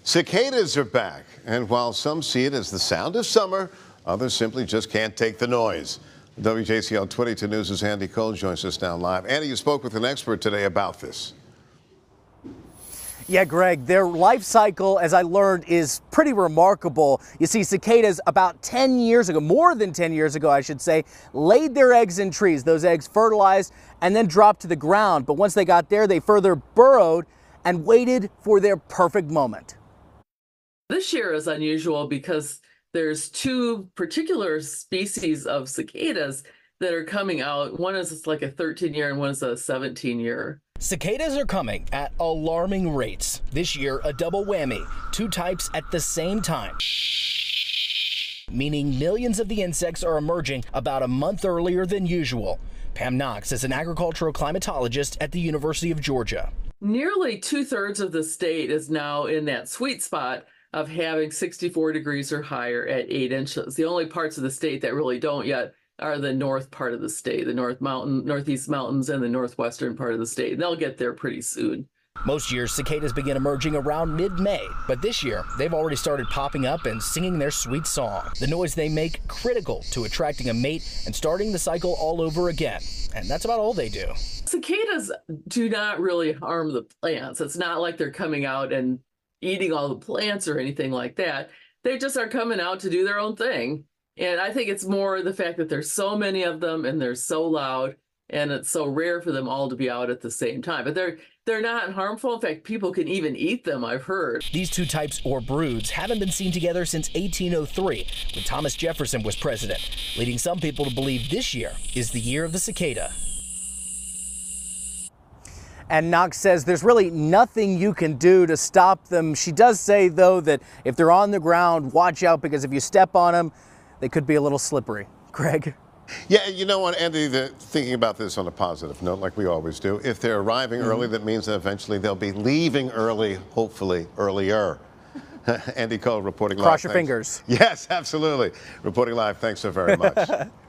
Cicadas are back, and while some see it as the sound of summer, others simply just can't take the noise. WJCL 22 News' Andy Cole joins us now live. Andy, you spoke with an expert today about this. Yeah, Greg, their life cycle, as I learned, is pretty remarkable. You see, cicadas about 10 years ago, more than 10 years ago, I should say, laid their eggs in trees. Those eggs fertilized and then dropped to the ground. But once they got there, they further burrowed and waited for their perfect moment. This year is unusual because there's two particular species of cicadas that are coming out. One is like a 13-year and one is a 17-year. Cicadas are coming at alarming rates. This year, a double whammy, two types at the same time, meaning millions of the insects are emerging about a month earlier than usual. Pam Knox is an agricultural climatologist at the University of Georgia. Nearly 2/3 of the state is now in that sweet spot of having 64 degrees or higher at 8 inches. The only parts of the state that really don't yet are the north part of the state, the northeast mountains and the northwestern part of the state. And they'll get there pretty soon. Most years, cicadas begin emerging around mid-May, but this year, they've already started popping up and singing their sweet song. The noise they make critical to attracting a mate and starting the cycle all over again. And that's about all they do. Cicadas do not really harm the plants. It's not like they're coming out and eating all the plants or anything like that. They just are coming out to do their own thing. And I think it's more the fact that there's so many of them and they're so loud and it's so rare for them all to be out at the same time. But they're not harmful. In fact, people can even eat them, I've heard. These two types or broods haven't been seen together since 1803, when Thomas Jefferson was president, leading some people to believe this year is the year of the cicada. And Knox says there's really nothing you can do to stop them. She does say, though, that if they're on the ground, watch out, because if you step on them, they could be a little slippery. Greg? Yeah, you know what, Andy, thinking about this on a positive note, like we always do, if they're arriving early, that means that eventually they'll be leaving early, hopefully earlier. Andy Cole reporting live. Cross your fingers. Yes, absolutely. Reporting live. Thanks so very much.